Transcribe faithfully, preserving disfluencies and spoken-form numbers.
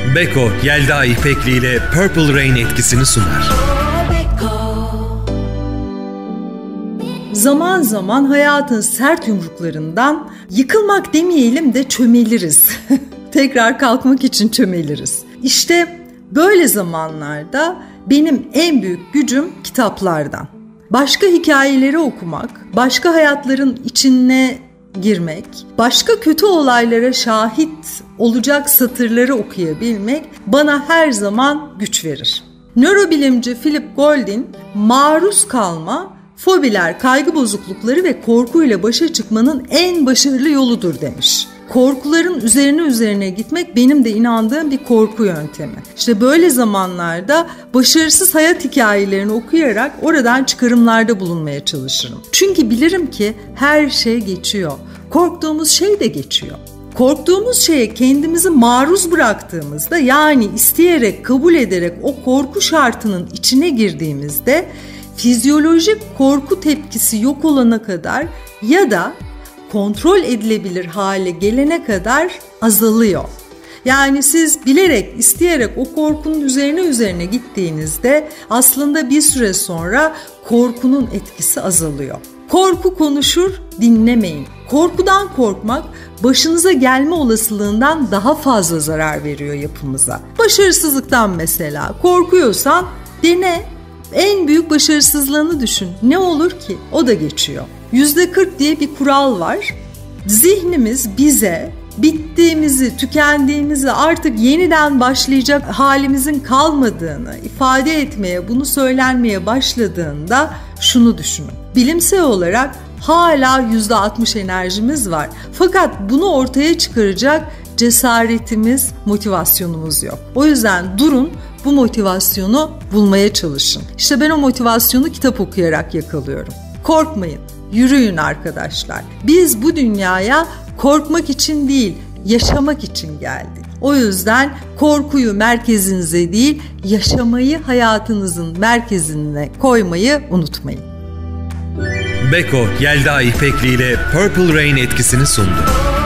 Beko, Yelda İpekli ile Purple Rain etkisini sunar. Zaman zaman hayatın sert yumruklarından yıkılmak demeyelim de çömeliriz. Tekrar kalkmak için çömeliriz. İşte böyle zamanlarda benim en büyük gücüm kitaplardan. Başka hikayeleri okumak, başka hayatların içine girmek, başka kötü olaylara şahit olacak satırları okuyabilmek bana her zaman güç verir. Nörobilimci Philip Goldin, maruz kalma, fobiler, kaygı bozuklukları ve korkuyla başa çıkmanın en başarılı yoludur demiş. Korkuların üzerine üzerine gitmek benim de inandığım bir korku yöntemi. İşte böyle zamanlarda başarısız hayat hikayelerini okuyarak oradan çıkarımlarda bulunmaya çalışırım. Çünkü bilirim ki her şey geçiyor. Korktuğumuz şey de geçiyor. Korktuğumuz şeye kendimizi maruz bıraktığımızda, yani isteyerek, kabul ederek o korku şartının içine girdiğimizde fizyolojik korku tepkisi yok olana kadar ya da kontrol edilebilir hale gelene kadar azalıyor. Yani siz bilerek, isteyerek o korkunun üzerine üzerine gittiğinizde aslında bir süre sonra korkunun etkisi azalıyor. Korku konuşur, dinlemeyin. Korkudan korkmak başınıza gelme olasılığından daha fazla zarar veriyor yapımıza. Başarısızlıktan mesela korkuyorsan dene. En büyük başarısızlığını düşün. Ne olur ki? O da geçiyor. yüzde kırk diye bir kural var. Zihnimiz bize bittiğimizi, tükendiğimizi, artık yeniden başlayacak halimizin kalmadığını ifade etmeye, bunu söylenmeye başladığında şunu düşünün. Bilimsel olarak hala yüzde altmış enerjimiz var. Fakat bunu ortaya çıkaracak cesaretimiz, motivasyonumuz yok. O yüzden durun, bu motivasyonu bulmaya çalışın. İşte ben o motivasyonu kitap okuyarak yakalıyorum. Korkmayın, yürüyün arkadaşlar. Biz bu dünyaya korkmak için değil, yaşamak için geldik. O yüzden korkuyu merkezinize değil, yaşamayı hayatınızın merkezine koymayı unutmayın. Beko, Yelda İpekli ile Purple Rain etkisini sundu.